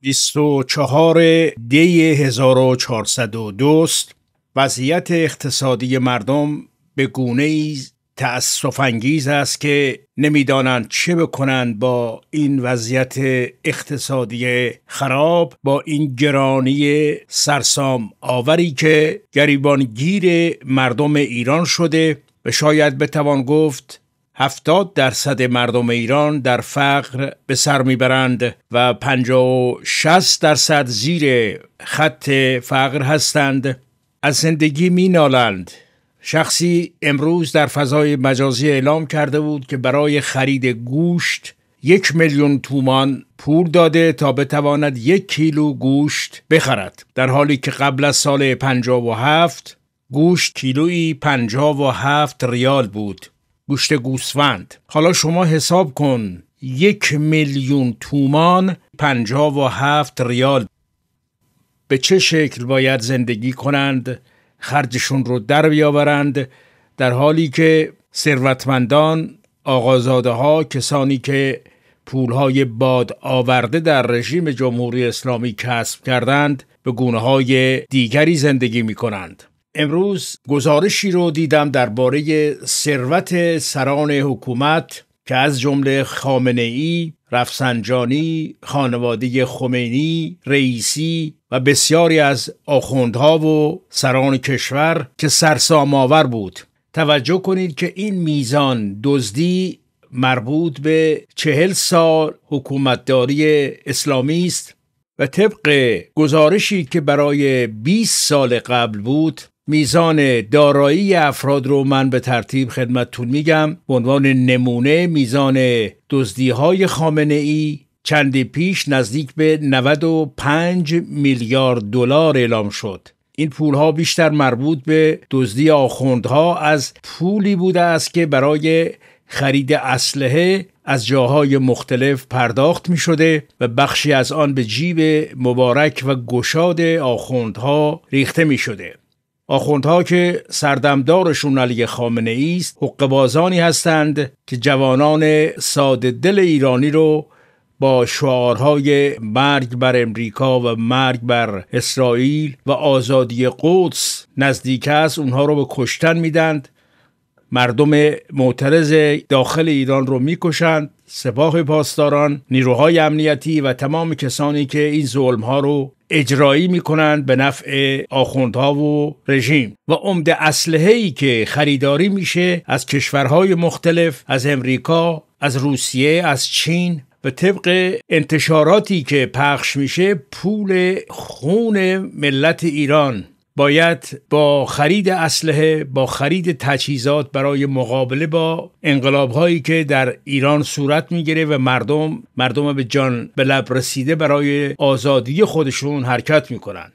24 دی 1402 است. وضعیت اقتصادی مردم به گونه‌ای تأسف‌انگیز است که نمی‌دانند چه بکنند با این وضعیت اقتصادی خراب، با این گرانی سرسام آوری که گریبانگیر مردم ایران شده و شاید بتوان گفت 70% مردم ایران در فقر به سر میبرند و 50-60% زیر خط فقر هستند. از زندگی مینالند. شخصی امروز در فضای مجازی اعلام کرده بود که برای خرید گوشت 1,000,000 تومان پول داده تا بتواند 1 کیلو گوشت بخرد، در حالی که قبل از سال 57 گوشت کیلویی 57 ریال بود، گوشت گوسفند. حالا شما حساب کن 1,000,000 تومان 57 ریال. به چه شکل باید زندگی کنند، خرجشون رو در بیاورند، در حالی که ثروتمندان، آقازاده ها، کسانی که پولهای باد آورده در رژیم جمهوری اسلامی کسب کردند، به گونه‌های دیگری زندگی می کنند. امروز گزارشی رو دیدم درباره ثروت سران حکومت که از جمله خامنه‌ای، رفسنجانی، خانواده خمینی، رئیسی و بسیاری از آخوندها و سران کشور که سرسام آور بود. توجه کنید که این میزان دزدی مربوط به 40 سال حکومتداری اسلامی است و طبق گزارشی که برای 20 سال قبل بود، میزان دارایی افراد رو من به ترتیب خدمتتون میگم. به عنوان نمونه میزان دزدی‌های خامنه‌ای چندی پیش نزدیک به 95 میلیارد دلار اعلام شد. این پولها بیشتر مربوط به دزدی آخوندها از پولی بوده است که برای خرید اسلحه از جاهای مختلف پرداخت می شده و بخشی از آن به جیب مبارک و گشاد آخوندها ریخته می شده. آخوندها که سردمدارشون علی خامنه‌ای است، حقه‌بازانی هستند که جوانان ساده دل ایرانی رو با شعارهای مرگ بر امریکا و مرگ بر اسرائیل و آزادی قدس نزدیک است، اونها رو به کشتن میدند. مردم معترض داخل ایران رو میکشند. سپاه پاسداران، نیروهای امنیتی و تمام کسانی که این ظلم‌ها رو اجرایی میکنند به نفع آخوندها و رژیم. و عمده اسلحه‌ای که خریداری میشه از کشورهای مختلف، از امریکا، از روسیه، از چین، و طبق انتشاراتی که پخش میشه پول خون ملت ایران باید با خرید اسلحه، با خرید تجهیزات برای مقابله با انقلاب‌هایی که در ایران صورت میگیره و مردم به جان به لب رسیده برای آزادی خودشون حرکت میکنن.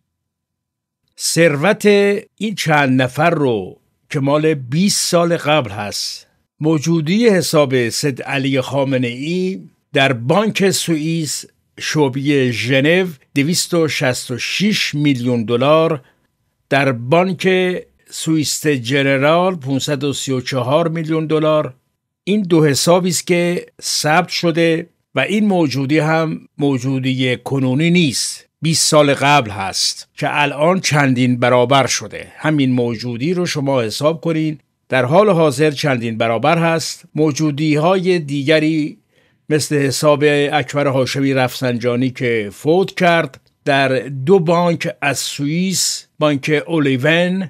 ثروت این چند نفر رو که مال 20 سال قبل هست، موجودی حساب سید علی خامنه‌ای در بانک سوئیس شعبه ژنو 266 میلیون دلار، در بانک سوئیس جنرال 534 میلیون دلار. این دو حسابی است که ثبت شده و این موجودی هم موجودی کنونی نیست، 20 سال قبل هست که الان چندین برابر شده. همین موجودی رو شما حساب کنین، در حال حاضر چندین برابر هست. موجودی های دیگری مثل حساب اکبر هاشمی رفسنجانی که فوت کرد در 2 بانک از سوئیس، بانک اولیون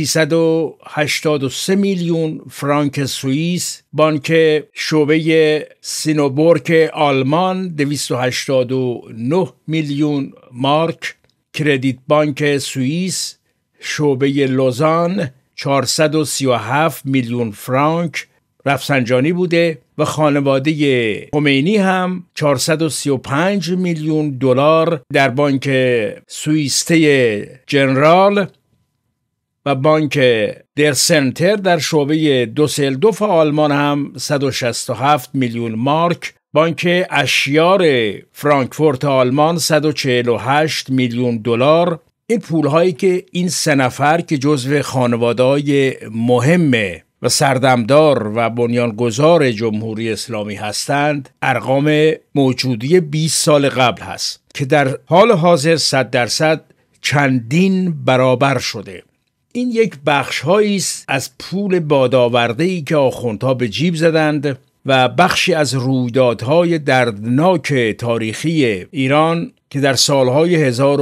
383 میلیون فرانک سوئیس، بانک شعبه سینوبورگ آلمان 289 میلیون مارک، کردیت بانک سوئیس شعبه لوزان 437 میلیون فرانک رفسنجانی بوده و خانواده خمینی هم 435 میلیون دلار در بانک سوئیسته جنرال و بانک در سنتر در شعبه دوسلدورف آلمان هم 167 میلیون مارک، بانک اشیار فرانکفورت آلمان 148 میلیون دلار. این پولهایی که این 3 نفر که جزو خانواده‌های مهمه و سردمدار و بنیانگذار جمهوری اسلامی هستند، ارقام موجودی 20 سال قبل هست. که در حال حاضر 100% چندین برابر شده. این یک بخش‌هایی است از پول بادآورده‌ای که آخوندها به جیب زدند و بخشی از رویدادهای دردناک تاریخی ایران که در سالهای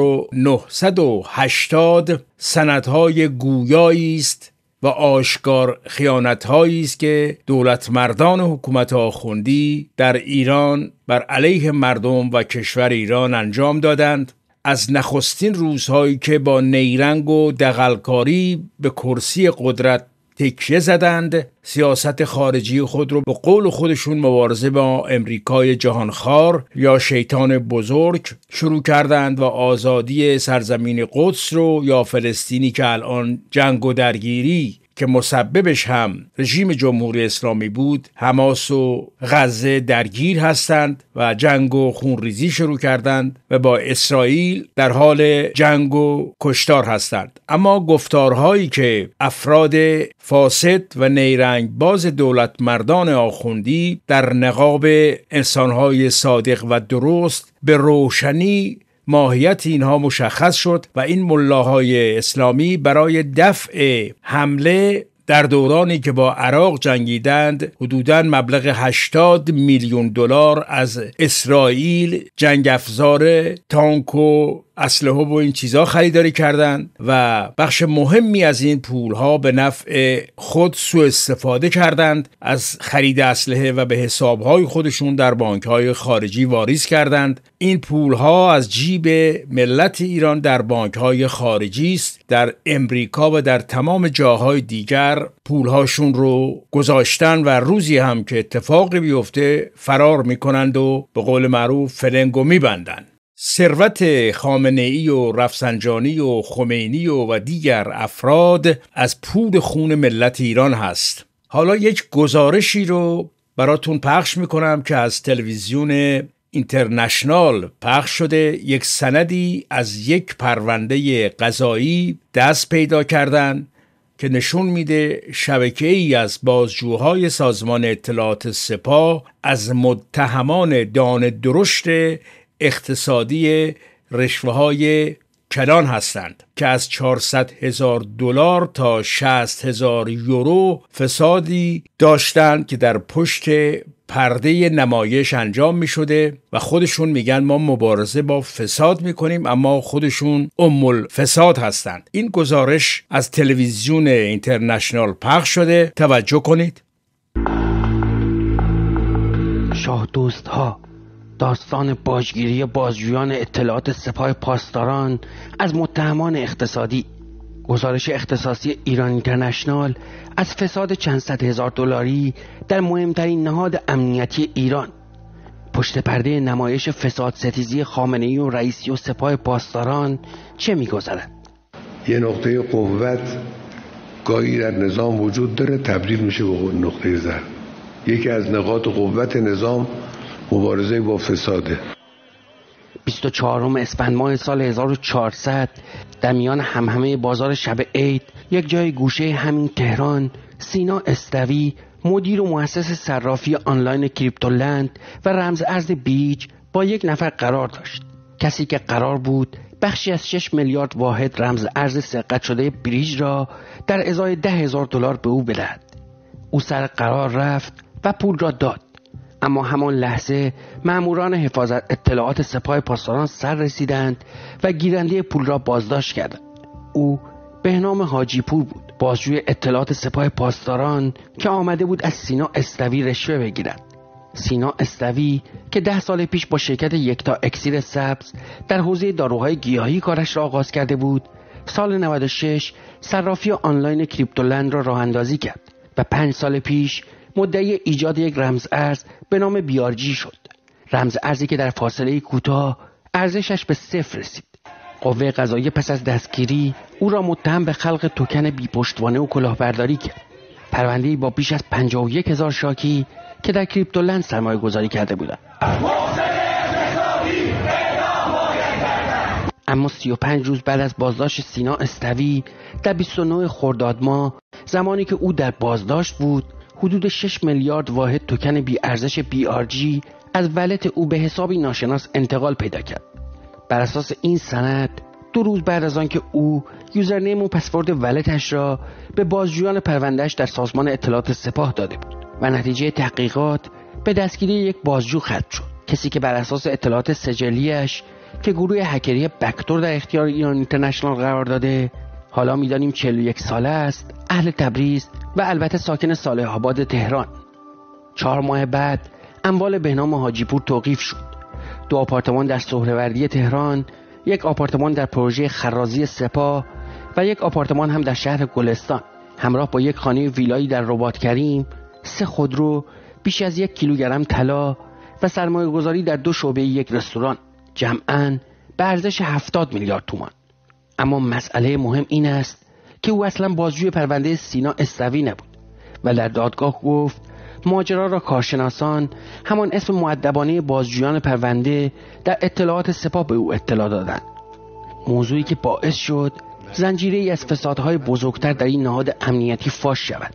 1980 سندهای گویایی است و آشکار خیانت‌هایی است که دولت مردان حکومت آخوندی در ایران بر علیه مردم و کشور ایران انجام دادند. از نخستین روزهایی که با نیرنگ و دغلکاری به کرسی قدرت تکیه زدند، سیاست خارجی خود رو به قول خودشون مبارزه با امریکای جهانخوار یا شیطان بزرگ شروع کردند و آزادی سرزمین قدس رو یا فلسطینی که الان جنگ و درگیری که مسببش هم رژیم جمهوری اسلامی بود، حماس و غزه درگیر هستند و جنگ و خونریزی شروع کردند و با اسرائیل در حال جنگ و کشتار هستند. اما گفتارهایی که افراد فاسد و نیرنگ باز دولت مردان آخوندی در نقاب انسانهای صادق و درست به روشنی ماهیت اینها مشخص شد و این ملاهای اسلامی برای دفع حمله در دورانی که با عراق جنگیدند حدوداً مبلغ 80 میلیون دلار از اسرائیل جنگ افزار، تانک و اسلحه و این چیزها خریداری کردند و بخش مهمی از این پولها به نفع خود سوء استفاده کردند، از خرید اسلحه و به حسابهای خودشون در بانکهای خارجی واریز کردند. این پولها از جیب ملت ایران در بانکهای خارجی است، در امریکا و در تمام جاهای دیگر پولهاشون رو گذاشتن و روزی هم که اتفاقی بیفته فرار میکنند و به قول معروف فلنگو میبندن. ثروت خامنه‌ای و رفسنجانی و خمینی و دیگر افراد از پول خون ملت ایران هست. حالا یک گزارشی رو براتون پخش میکنم که از تلویزیون اینترنشنال پخش شده. یک سندی از یک پرونده قضایی دست پیدا کردن که نشون میده شبکه‌ای از بازجوهای سازمان اطلاعات سپاه از متهمان دانه درشت اقتصادی رشوه‌های کلان هستند که از 400,000 دلار تا 60,000 یورو فسادی داشتند که در پشت پرده نمایش انجام می شده و خودشون میگن ما مبارزه با فساد میکنیم، اما خودشون الفساد هستند. این گزارش از تلویزیون اینترنشنال پخش شده، توجه کنید. شاه دوست ها، داستان باجگیری بازجویان اطلاعات سپاه پاسداران از متهمان اقتصادی. گزارش اختصاصی ایران اینترنشنال از فساد چند صد هزار دلاری در مهمترین نهاد امنیتی ایران. پشت پرده نمایش فساد ستیزی خامنه‌ای و رئیسی و سپاه پاسداران چه می‌گذرد؟ یه نقطه قوت گاهی در نظام وجود داره، تبدیل میشه به نقطه ضعف. یکی از نقاط قوت نظام مبارزه با فساده. 24 اسفند ماه سال 1400 در میان همهمه بازار شب عید، یک جای گوشه همین تهران، سینا استوی، مدیر و مؤسس صرافی آنلاین کریپتولند و رمز ارز بیج با یک نفر قرار داشت. کسی که قرار بود بخشی از 6 میلیارد واحد رمز ارز سرقت شده بریج را در ازای 10,000 دلار به او بدهد. او سر قرار رفت و پول را داد. اما همان لحظه ماموران حفاظت اطلاعات سپاه پاسداران سر رسیدند و گیرنده پول را بازداشت کردند. او بهنام حاجی پور بود، بازجوی اطلاعات سپاه پاسداران که آمده بود از سینا استوی رشوه بگیرد. سینا استوی که 10 سال پیش با شرکت یکتا اکسیر سبز در حوزه داروهای گیاهی کارش را آغاز کرده بود، سال 96 صرافی آنلاین کریپتولند را راه اندازی کرد و 5 سال پیش مدعی ایجاد یک رمز ارز به نام بیارجی شد. رمز ارزی که در فاصله کوتاه ارزشش به 0 رسید. قوه قضاییه پس از دستگیری او را متهم به خلق توکن بی پشتوانه و کلاهبرداری کرد. پرونده‌ای با بیش از 51,000 شاکی که در کریپتولند سرمایه گذاری کرده بودند. اما 35 روز بعد از بازداشت سینا استوی در 29 خرداد ماه، زمانی که او در بازداشت بود، حدود 6 میلیارد واحد توکن بی ارزش BRG از ولت او به حسابی ناشناس انتقال پیدا کرد. بر اساس این سند 2 روز بعد از آن که او یوزرنیم و پسورد ولتش را به بازجویان پروندهش در سازمان اطلاعات سپاه داده بود و نتیجه تحقیقات به دستگیری یک بازجو ختم شد. کسی که بر اساس اطلاعات سجلیش که گروه هکری بکتور در اختیار ایران اینترنشنال قرار داده، حالا می‌دانیم 41 ساله است، اهل تبریز و البته ساکن صالح آباد تهران. 4 ماه بعد اموال بهنام حاجی پور توقیف شد. 2 آپارتمان در سهروردی تهران، 1 آپارتمان در پروژه خرازی سپاه و 1 آپارتمان هم در شهر گلستان، همراه با 1 خانه ویلایی در رباط کریم، 3 خودرو، بیش از 1 کیلوگرم طلا و سرمایه‌گذاری در 2 شعبه 1 رستوران، جمعاً به ارزش 70 میلیارد تومان. اما مسئله مهم این است که او اصلا بازجوی پرونده سینا استوی نبود و در دادگاه گفت ماجرا را کارشناسان، همان اسم مؤدبانه بازجویان پرونده، در اطلاعات سپاه به او اطلاع دادند. موضوعی که باعث شد زنجیره‌ای از فسادهای بزرگتر در این نهاد امنیتی فاش شود.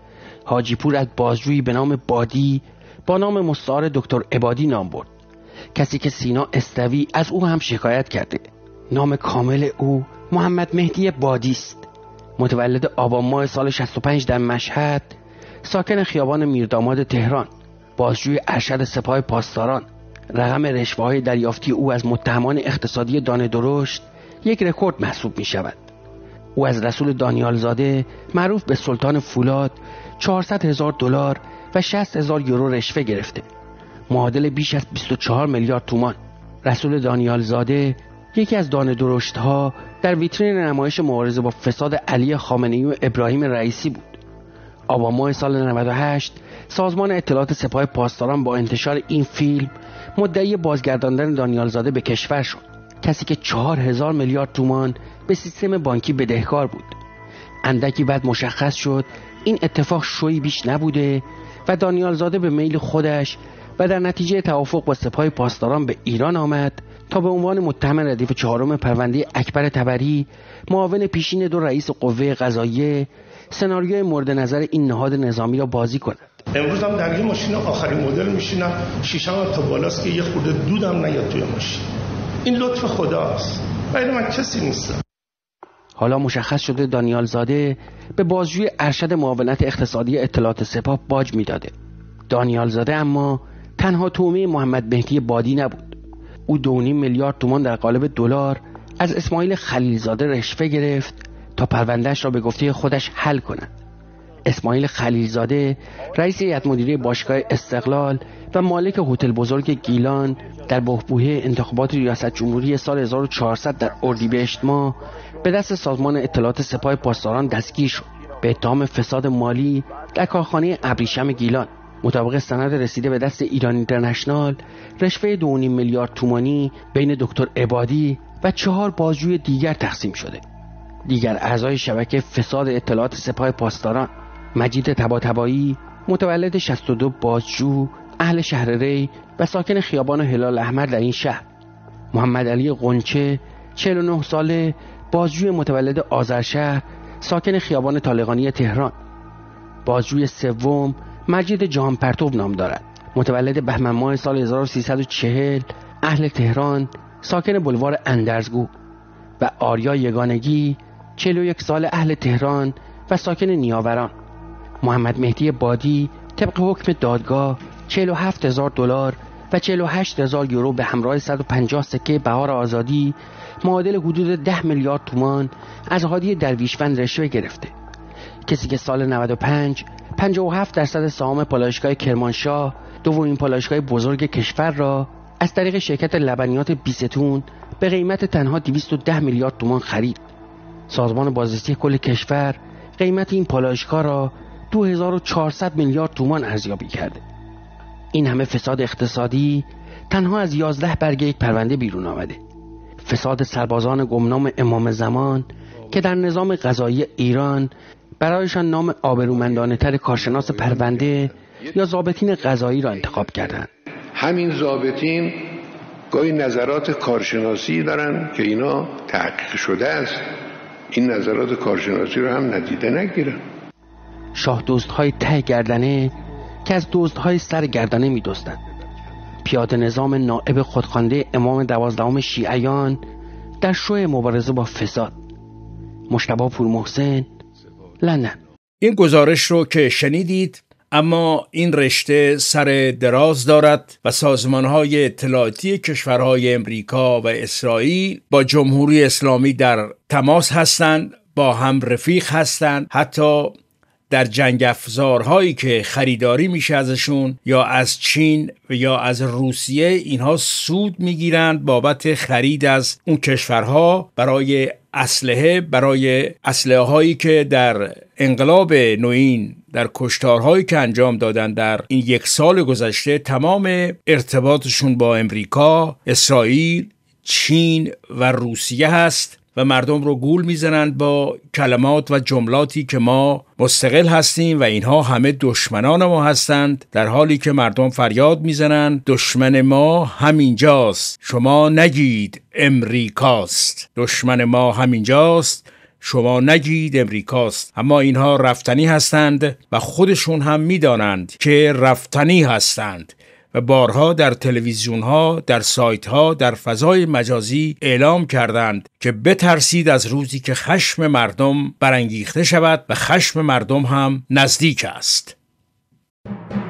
حاجی پور از بازجویی به نام بادی با نام مستعار دکتر عبادی نام برد، کسی که سینا استوی از او هم شکایت کرده. نام کامل او محمد مهدی بادی است. متولد آبان ماه سال 65 در مشهد، ساکن خیابان میرداماد تهران، بازجوی ارشد سپاه پاسداران. رقم رشوه‌های دریافتی او از متهمان اقتصادی دانه درشت یک رکورد محسوب می شود. او از رسول دانیال زاده معروف به سلطان فولاد 400,000 دلار و 60,000 یورو رشوه گرفته، معادل بیش از 24 میلیارد تومان. رسول دانیال زاده یکی از دانه درشت‌ها در ویترین نمایش مبارزه با فساد علی خامنه‌ای و ابراهیم رئیسی بود. آبان ماه سال 98 سازمان اطلاعات سپاه پاسداران با انتشار این فیلم مدعی بازگرداندن دانیال زاده به کشور شد، کسی که 4000 میلیارد تومان به سیستم بانکی بدهکار بود. اندکی بعد مشخص شد این اتفاق شویی بیش نبوده و دانیال زاده به میل خودش و در نتیجه توافق با سپاه پاسداران به ایران آمد تا به عنوان متهم ردیف 4 پرونده اکبر طبری، معاون پیشین 2 رئیس قوه قضاییه، سناریوی مورد نظر این نهاد نظامی را بازی کند. امروز هم در یه ماشین آخرین مدل میشینم، شیشه‌ام تا بالاست که یه خورده دودم نیاد توی ماشین. این لطف خداست، ولی من کسی نیستم. حالا مشخص شده دانیال زاده به بازجوی ارشد معاونت اقتصادی اطلاعات سپاه باج میداده. دانیال زاده اما تنها تومه محمد مهدی بادی نبود. او 2.5 میلیارد تومان در قالب دلار از اسماعیل خلیلزاده رشوه گرفت تا پروندهش را به گفته خودش حل کند. اسماعیل خلیلزاده رئیس هیئت مدیره باشگاه استقلال و مالک هتل بزرگ گیلان در بحبوحه انتخابات ریاست جمهوری سال 1400 در اردیبهشت ماه به دست سازمان اطلاعات سپاه پاسداران دستگیر شد به اتهام فساد مالی در کارخانه ابریشم گیلان. مطابق سند رسیده به دست ایران اینترنشنال، رشوه 2.5 میلیارد تومانی بین دکتر عبادی و 4 بازجوی دیگر تقسیم شده. دیگر اعضای شبکه فساد اطلاعات سپاه پاسداران: مجید طباطبایی، متولد 62، بازجو، اهل شهر ری و ساکن خیابان هلال احمر در این شهر. محمد علی قنچه، 49 ساله، بازجوی، متولد آذرشهر، ساکن خیابان طالقانی تهران. بازجوی سوم مجید جهان پرتو نام دارد، متولد بهمن ماه سال 1340، اهل تهران، ساکن بلوار اندرزگو. و آریا یگانگی، 41 سال، اهل تهران و ساکن نیاوران. محمد مهدی بادی طبق حکم دادگاه 47,000 دلار و 48,000 یورو به همراه 150 سکه بهار آزادی، معادل حدود 10 میلیارد تومان، از هادی درویشوند رشوه گرفته. کسی که سال 95 57% سهام پالایشگاه کرمانشاه، دومین پالایشگاه بزرگ کشور را از طریق شرکت لبنیات بیستون به قیمت تنها 210 میلیارد تومان خرید. سازمان بازرسی کل کشور قیمت این پالایشگاه را 2400 میلیارد تومان ارزیابی کرده. این همه فساد اقتصادی تنها از 11 برگه یک پرونده بیرون آمده. فساد سربازان گمنام امام زمان که در نظام قضایی ایران برایشان نام آبرومندانه تر کارشناس پرونده یا ضابطین قضایی را انتخاب کردند. همین ضابطین گاهی نظرات کارشناسی دارن که اینا تحقیق شده است، این نظرات کارشناسی رو هم ندیده نگیرن. شاه دزدهای ته گردنه که از دزدهای سر گردنه می دزدند. پیاده نظام نائب خودخوانده امام 12 شیعیان در شوی مبارزه با فساد. مجتبی پورمحسن، لندن. این گزارش رو که شنیدید، اما این رشته سر دراز دارد و سازمان‌های اطلاعاتی کشورهای امریکا و اسرائیل با جمهوری اسلامی در تماس هستند، با هم رفیق هستند، حتی در جنگ افزارهایی که خریداری میشه ازشون یا از چین و یا از روسیه، اینها سود میگیرند بابت خرید از اون کشورها برای اسلحه هایی که در انقلاب نوین، در کشتارهایی که انجام دادن در این 1 سال گذشته، تمام ارتباطشون با امریکا، اسرائیل، چین و روسیه هست و مردم رو گول میزنند با کلمات و جملاتی که ما مستقل هستیم و اینها همه دشمنان ما هستند، در حالی که مردم فریاد میزنند دشمن ما همینجاست، شما نگید امریکاست. دشمن ما همینجاست، شما نگید امریکاست. اما اینها رفتنی هستند و خودشون هم میدانند که رفتنی هستند و بارها در تلویزیون‌ها، در سایت‌ها، در فضای مجازی اعلام کردند که بترسید از روزی که خشم مردم برانگیخته شود و خشم مردم هم نزدیک است.